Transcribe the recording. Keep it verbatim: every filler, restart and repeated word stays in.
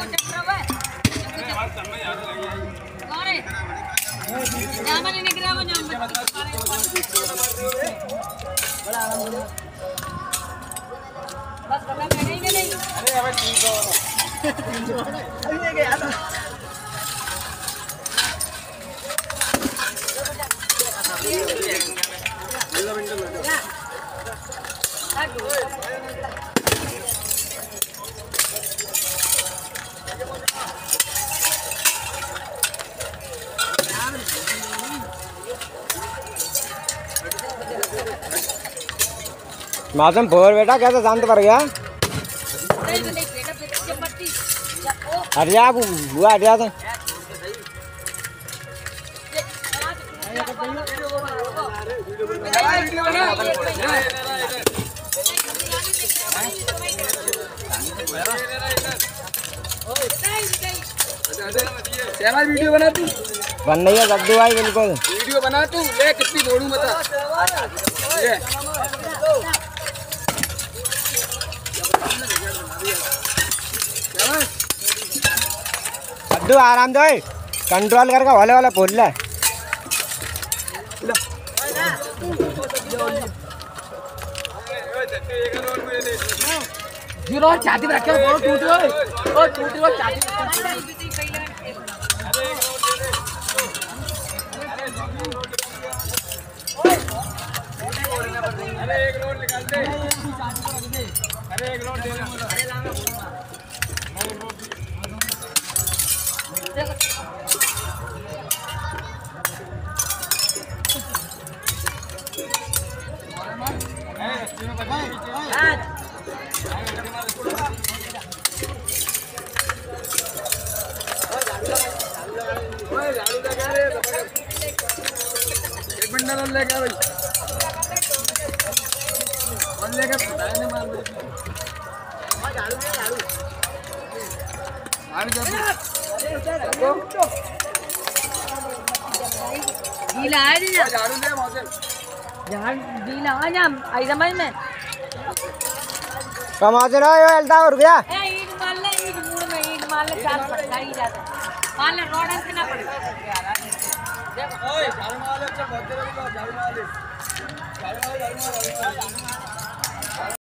मासूम फोर बेटा कैसे शांत पड़ गया? हट जा बुआ, हट जा। तो वीडियो बना तू, बन रही है गद्दू भाई बिल्कुल। वीडियो बना तू, ले कितनी दौड़ू बता। गद्दू आराम दो, कंट्रोल करके वाले वाला बोल ले। जीरो छाती में रखे बोलो टूट गए, ओ टूट गए छाती। अरे एक रोड निकाल दे, अरे एक रोड दे एक बंडल लेके भाई, और लेके बताने मार दे। झाड़ू दे, झाड़ू मार जा गीला है नी ना, झाड़ू दे मौसे, झाड़ गीला है ना आई समझ में। कमा से रहो एल्टा उड़ गया। ए ईट मार ले, ईट मुड़ में ईट मार ले, चार पटका ही जाता मार ले, रोड से ना पड़े। ओए झाड़ू मार ले, चल बहुत देर हो गई, झाड़ू मार ले, झाड़ू मार, झाड़ू मार।